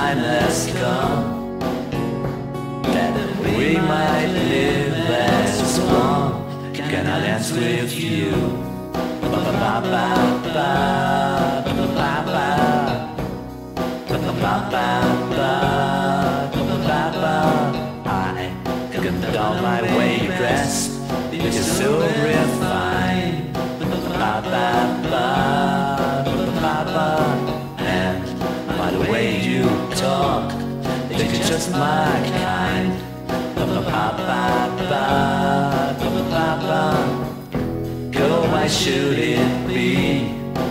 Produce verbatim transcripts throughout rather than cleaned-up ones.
time has come that we might live as one. Can I dance with you? Ba-ba-ba-ba, ba-ba-ba-ba, ba-ba-ba-ba, ba-ba-ba-ba. I can don my way you dress, you're so refined. Ba-ba-ba, ba-ba-ba. And by the way you talk, you're just my kind. Ba-ba-ba-ba, ba-ba-ba-ba. Girl, why should it be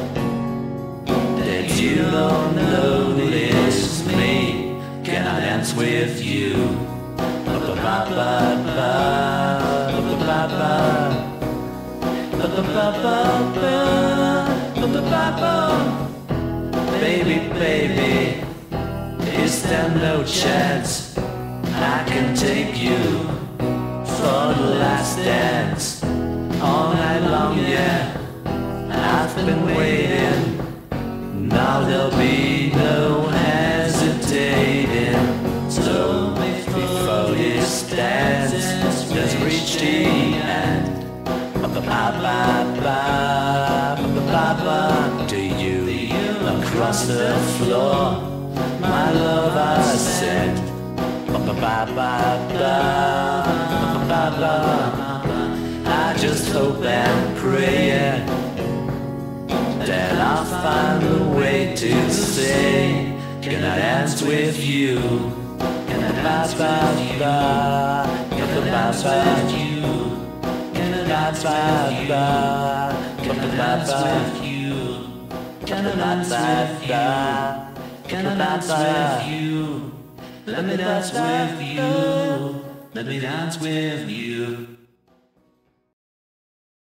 that you don't notice me? Can I dance with you? Ba-ba-ba-ba, ba-ba-ba-ba, ba-ba-ba-ba, ba-ba-ba-ba. Baby, baby, is there no chance I can take you for the last dance? All night long, yeah, I've been waiting. Now there'll be no hesitating. So before this dance just reach the end, ba-ba-ba-ba, ba-ba-ba-ba. Do you across the floor, my love I said, ba-ba-ba-ba, ba-ba-ba-ba. I just hope and pray that I'll find a way to say, can I dance with you? Can I dance with you? Can I dance with you? Can I dance with you? Can I dance with you? Can I dance with you? Can I dance with you? Let me dance with you. Let me dance with you.